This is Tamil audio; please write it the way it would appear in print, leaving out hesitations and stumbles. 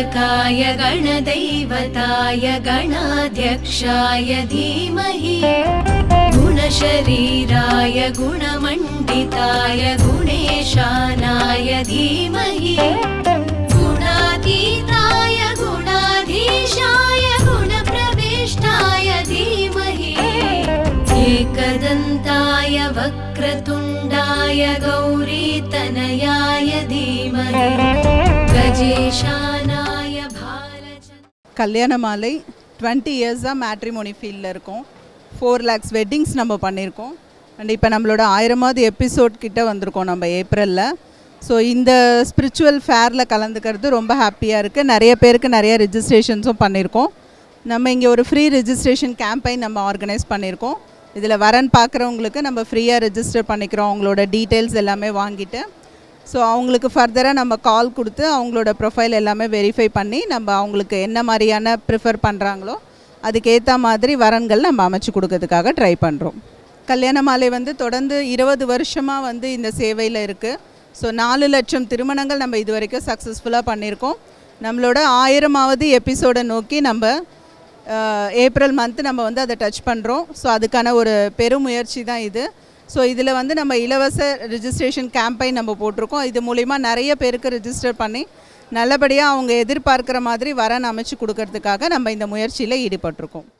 गणनायकाय गणदैवताय गणाध्यक्षाय धीमहि गुणशरीराय गुणमण्डिताय गुणेशानाय धीमहि गुणातीताय गुणाधीशाय गुणप्रविष्टाय धीमहि एकदन्ताय वक्रतुण्डाय गौरीतनयाय धीमहि गजेशानाय கல்யாணமாலை 20 இயர்ஸாக மேட்ரிமோனி ஃபீல்டில் இருக்கோம். 4 lakhs வெட்டிங்ஸ் நம்ம பண்ணியிருக்கோம். அண்ட் இப்போ நம்மளோட 1000வது எபிசோட் கிட்ட வந்திருக்கோம் நம்ம ஏப்ரலில். ஸோ இந்த ஸ்பிரிச்சுவல் ஃபேரில் கலந்துக்கிறது ரொம்ப ஹாப்பியாக இருக்குது. நிறைய பேருக்கு நிறைய ரிஜிஸ்ட்ரேஷன்ஸும் பண்ணியிருக்கோம். நம்ம இங்கே ஒரு ஃப்ரீ ரிஜிஸ்ட்ரேஷன் கேம்பெயின் நம்ம ஆர்கனைஸ் பண்ணியிருக்கோம். இதில் வரன் பார்க்குறவங்களுக்கு நம்ம ஃப்ரீயாக ரிஜிஸ்டர் பண்ணிக்கிறோம். அவங்களோட டீட்டெயில்ஸ் எல்லாமே வாங்கிட்டு ஸோ அவங்களுக்கு ஃபர்தராக நம்ம கால் கொடுத்து அவங்களோட ப்ரொஃபைல் எல்லாமே வெரிஃபை பண்ணி நம்ம அவங்களுக்கு என்ன மாதிரியான ப்ரிஃபர் பண்ணுறாங்களோ அதுக்கேற்ற மாதிரி வரன்கள் நம்ம அமைச்சு கொடுக்கறதுக்காக ட்ரை பண்ணுறோம். கல்யாண மாலை வந்து தொடர்ந்து 20 வருஷமாக வந்து இந்த சேவையில் இருக்குது. ஸோ 4 லட்சம் திருமணங்கள் நம்ம இது வரைக்கும் சக்ஸஸ்ஃபுல்லாக பண்ணியிருக்கோம். நம்மளோட 1000வது எபிசோடை நோக்கி நம்ம ஏப்ரல் மந்த்து நம்ம வந்து அதை டச் பண்ணுறோம். ஸோ அதுக்கான ஒரு பெருமுயற்சி தான் இது. ஸோ இதில் வந்து நம்ம இலவச ரிஜிஸ்ட்ரேஷன் கேம்பெயின் நம்ம போட்டிருக்கோம். இது மூலிமா நிறைய பேருக்கு ரிஜிஸ்டர் பண்ணி நல்லபடியாக அவங்க எதிர்பார்க்குற மாதிரி வரன் அமைச்சு கொடுக்கறதுக்காக நம்ம இந்த முயற்சியில் ஈடுபட்டிருக்கோம்.